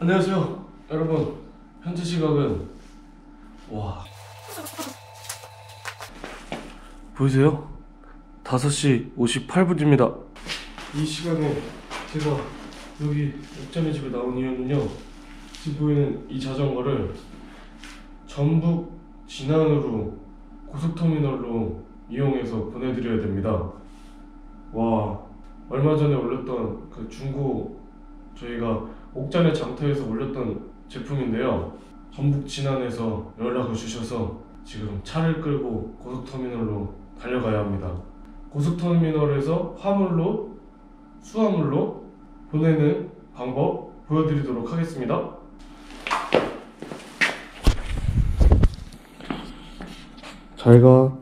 안녕하세요 여러분. 현재 시각은 보이세요? 5시 58분입니다 이 시간에 제가 여기 옥자매 집에 나온 이유는요, 지금 보이는 이 자전거를 전북 진안으로 고속터미널로 이용해서 보내드려야 됩니다. 와, 얼마 전에 올렸던 그 중고, 저희가 옥자매 장터에서 올렸던 제품인데요, 전북 진안에서 연락을 주셔서 지금 차를 끌고 고속터미널로 달려가야 합니다. 고속터미널에서 화물로, 수화물로 보내는 방법 보여드리도록 하겠습니다. 잘가.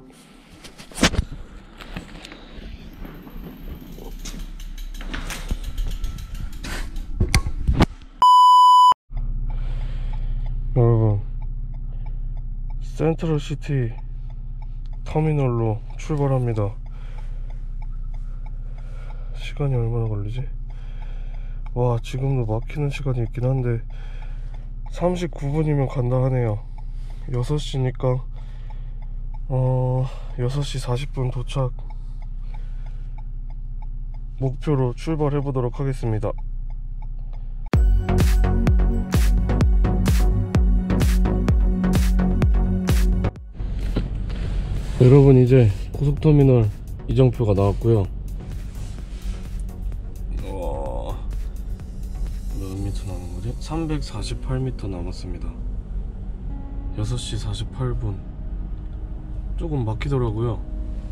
여러분, 센트럴시티 터미널로 출발합니다. 시간이 얼마나 걸리지? 와, 지금도 막히는 시간이 있긴 한데 39분이면 간다 하네요. 6시니까 6시 40분 도착 목표로 출발해 보도록 하겠습니다. 여러분, 이제 고속터미널 이정표가 나왔고요. 몇 미터 남은 거지? 348m 남았습니다. 6시 48분. 조금 막히더라고요.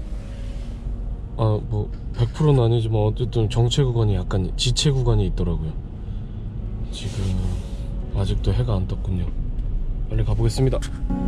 뭐 100%는 아니지만 어쨌든 정체 구간이 약간 지체 구간이 있더라고요. 지금 아직도 해가 안 떴군요. 빨리 가보겠습니다.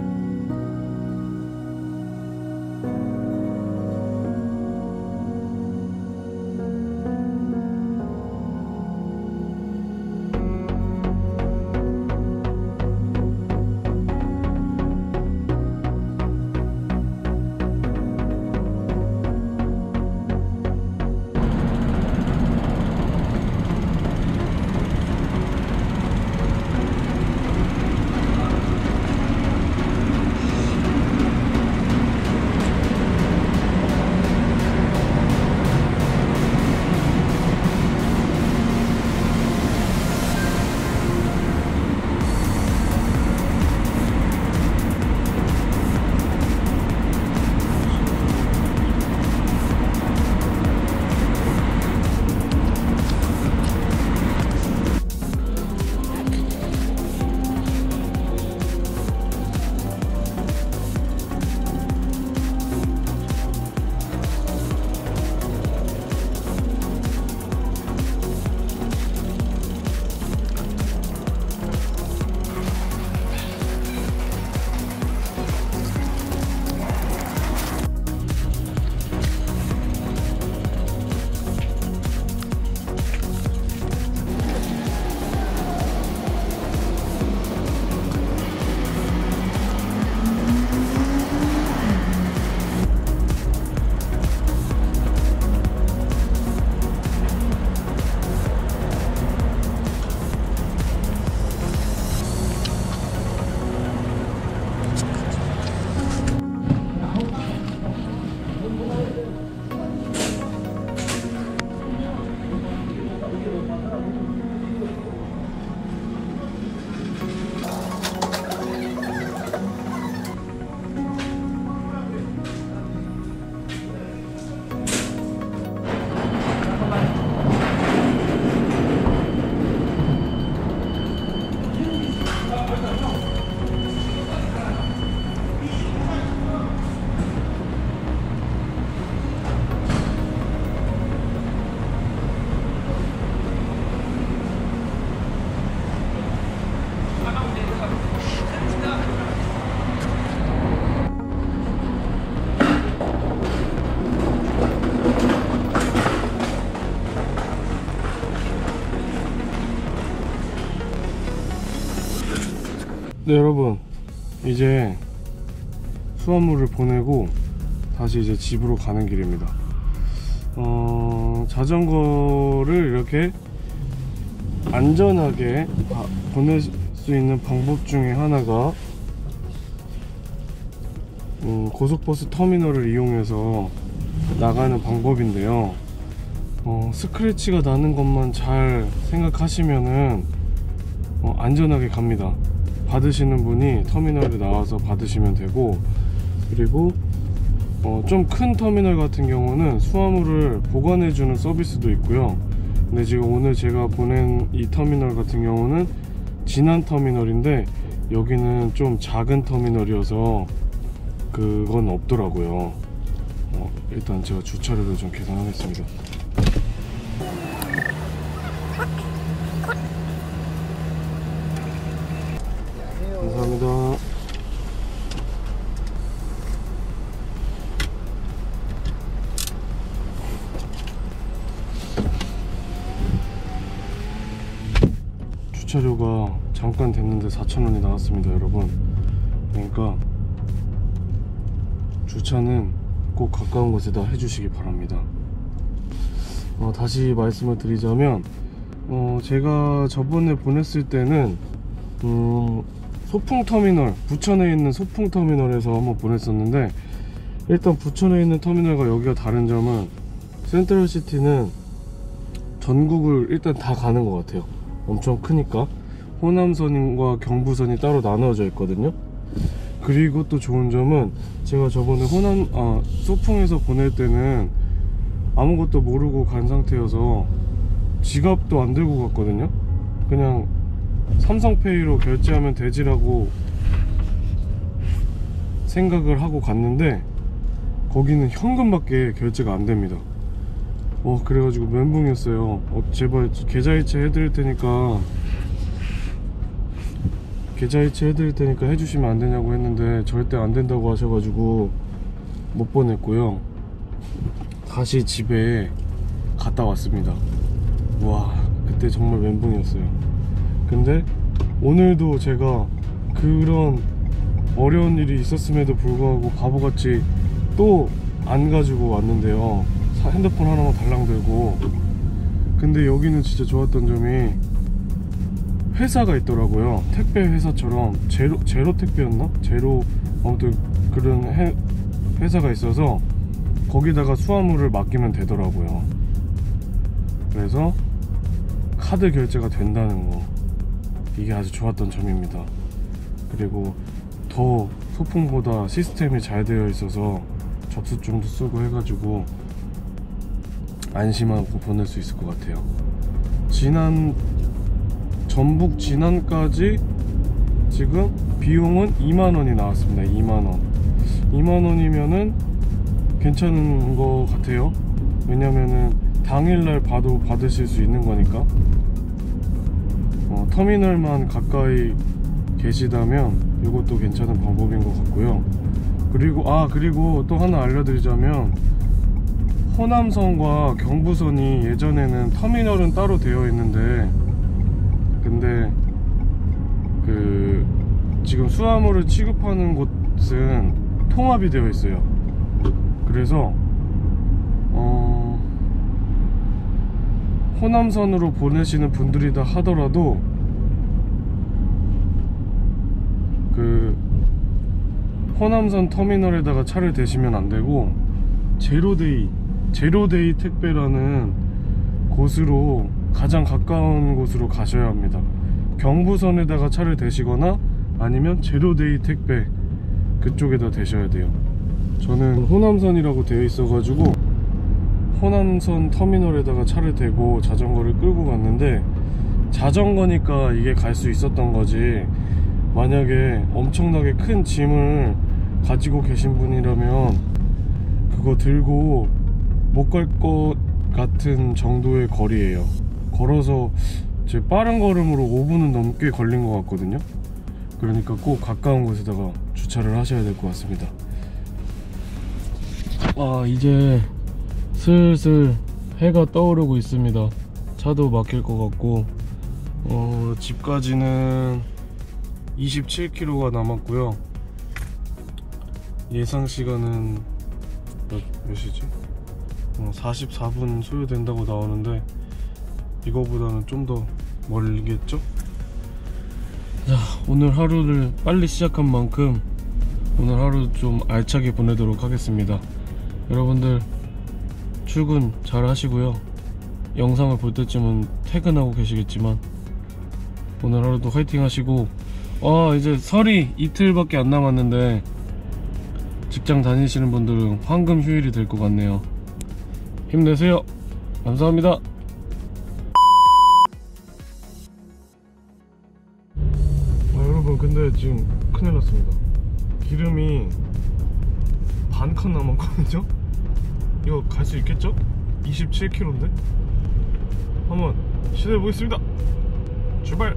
네, 여러분, 이제 수화물을 보내고 다시 이제 집으로 가는 길입니다. 자전거를 이렇게 안전하게 보낼 수 있는 방법 중에 하나가 고속버스 터미널을 이용해서 나가는 방법인데요. 스크래치가 나는 것만 잘 생각하시면은 안전하게 갑니다. 받으시는 분이 터미널에 나와서 받으시면 되고, 그리고 좀 큰 터미널 같은 경우는 수화물을 보관해주는 서비스도 있고요. 근데 지금 오늘 제가 보낸 이 터미널 같은 경우는 진안 터미널인데, 여기는 좀 작은 터미널이어서 그건 없더라고요. 일단 제가 주차료를 좀 계산하겠습니다. 감사합니다. 주차료가 잠깐 됐는데 4,000원이 나왔습니다, 여러분. 그러니까 주차는 꼭 가까운 곳에다 해주시기 바랍니다. 다시 말씀을 드리자면, 제가 저번에 보냈을 때는 소풍터미널, 부천에 있는 소풍터미널에서 한번 보냈었는데, 일단 부천에 있는 터미널과 여기가 다른 점은 센트럴시티는 전국을 일단 다 가는 것 같아요. 엄청 크니까. 호남선과 경부선이 따로 나눠져 있거든요. 그리고 또 좋은 점은, 제가 저번에 소풍에서 보낼 때는 아무것도 모르고 간 상태여서 지갑도 안 들고 갔거든요. 그냥 삼성페이로 결제하면 되지라고 생각을 하고 갔는데, 거기는 현금밖에 결제가 안 됩니다. 그래가지고 멘붕이었어요. 제발 계좌이체 해드릴 테니까 해주시면 안 되냐고 했는데 절대 안 된다고 하셔가지고 못 보냈고요. 다시 집에 갔다 왔습니다. 와, 그때 정말 멘붕이었어요. 근데 오늘도 제가 그런 어려운 일이 있었음에도 불구하고 바보같이 또 안 가지고 왔는데요. 핸드폰 하나만 달랑 들고. 근데 여기는 진짜 좋았던 점이 회사가 있더라고요. 택배 회사처럼 제로 택배였나? 아무튼 그런 회사가 있어서 거기다가 수화물을 맡기면 되더라고요. 그래서 카드 결제가 된다는 거, 이게 아주 좋았던 점입니다. 그리고 더 소풍보다 시스템이 잘 되어 있어서 접수증도 쓰고 해가지고 안심하고 보낼 수 있을 것 같아요. 전북 진안까지 지금 비용은 2만원이 나왔습니다. 2만원이면은 괜찮은 것 같아요. 왜냐면은 당일날 받으실 수 있는 거니까. 터미널만 가까이 계시다면 이것도 괜찮은 방법인 것 같고요. 그리고 또 하나 알려드리자면, 호남선과 경부선이 예전에는 터미널은 따로 되어 있는데, 근데 지금 수화물을 취급하는 곳은 통합이 되어 있어요. 그래서 호남선으로 보내시는 분들이다 하더라도 호남선 터미널에다가 차를 대시면 안 되고, 제로데이 택배라는 곳으로, 가장 가까운 곳으로 가셔야 합니다. 경부선에다가 차를 대시거나 아니면 제로데이 택배 그쪽에다 대셔야 돼요. 저는 호남선이라고 되어 있어가지고 호남선 터미널에다가 차를 대고 자전거를 끌고 갔는데, 자전거니까 이게 갈 수 있었던 거지, 만약에 엄청나게 큰 짐을 가지고 계신 분이라면 그거 들고 못 갈 것 같은 정도의 거리예요. 걸어서 제 빠른 걸음으로 5분은 넘게 걸린 것 같거든요. 그러니까 꼭 가까운 곳에다가 주차를 하셔야 될 것 같습니다. 이제 슬슬 해가 떠오르고 있습니다. 차도 막힐 것 같고, 집까지는 27km가 남았고요. 예상 시간은 몇 시지? 44분 소요된다고 나오는데, 이거보다는 좀 더 멀겠죠? 자, 오늘 하루를 빨리 시작한 만큼 오늘 하루 좀 알차게 보내도록 하겠습니다. 여러분들 출근 잘 하시고요. 영상을 볼 때쯤은 퇴근하고 계시겠지만 오늘 하루도 화이팅 하시고, 이제 설이 이틀밖에 안 남았는데 직장 다니시는 분들은 황금 휴일이 될 것 같네요. 힘내세요. 감사합니다. 여러분, 근데 지금 큰일 났습니다. 기름이 반 칸 남았거든요. 이거 갈 수 있겠죠? 27km인데 한번 시도해 보겠습니다. 출발.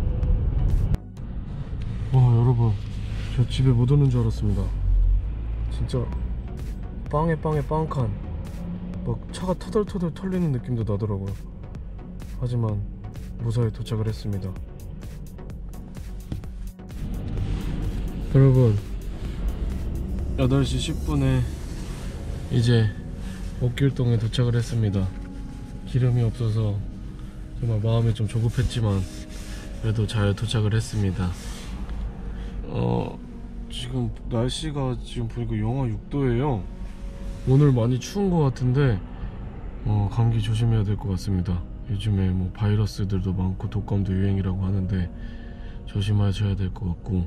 와, 여러분, 저 집에 못 오는 줄 알았습니다. 진짜 빵에 빵칸, 막 차가 터덜터덜 털리는 느낌도 나더라고요. 하지만 무사히 도착을 했습니다. 여러분, 8시 10분에 이제 옥길동에 도착을 했습니다. 기름이 없어서 정말 마음이 좀 조급했지만 그래도 잘 도착을 했습니다. 지금 날씨가 지금 보니까 영하 6도예요 오늘 많이 추운 것 같은데 감기 조심해야 될 것 같습니다. 요즘에 뭐 바이러스들도 많고 독감도 유행이라고 하는데 조심하셔야 될 것 같고,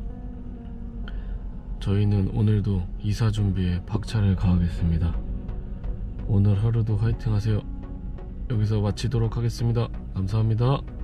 저희는 오늘도 이사 준비에 박차를 가하겠습니다. 오늘 하루도 화이팅 하세요. 여기서 마치도록 하겠습니다. 감사합니다.